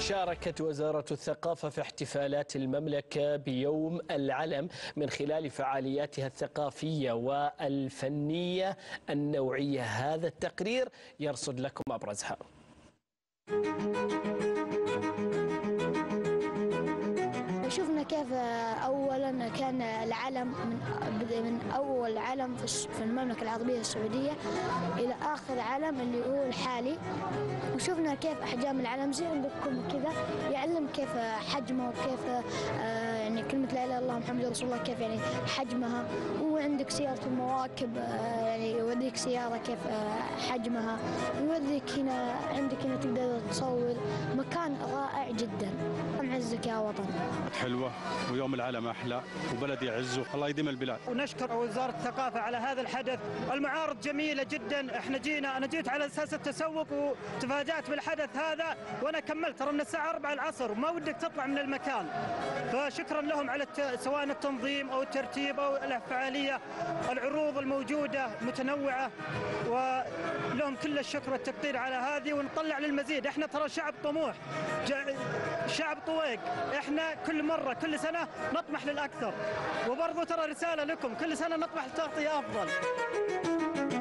شاركت وزارة الثقافة في احتفالات المملكة بيوم العلم من خلال فعالياتها الثقافية والفنية النوعية. هذا التقرير يرصد لكم أبرزها. شفنا كيف أولا كان العلم من أول علم في المملكة العربية السعودية إلى آخر علم اللي هو الحالي، وشفنا كيف أحجام العلم زي عندكم كذا، يعلم كيف حجمه وكيف يعني كلمة لا إله إلا الله محمد رسول الله كيف يعني حجمها، وعندك سيارة المواكب يعني يوريك سيارة كيف حجمها، يوريك هنا عندك هنا تقدر تصور مكان رائع جدا. معزك يا وطن. حلوة ويوم العلم أحلى وبلد يعزه، الله يديم البلاد. ونشكر وزارة الثقافة على هذا الحدث. المعارض جميلة جدا، أنا جيت على أساس التسوق وتفاجأت بالحدث هذا وأنا كملت ترى من الساعة 4 العصر وما ودك تطلع من المكان، فشكرا لهم على سواء التنظيم أو الترتيب أو الفعالية. العروض الموجودة متنوعة ولهم كل الشكر والتقدير على هذه، ونطلع للمزيد. احنا ترى شعب طموح، شعب طويق، احنا كل مرة كل سنة نطمح للأكثر، وبرضو ترى رسالة لكم كل سنة نطمح لتغطية أفضل.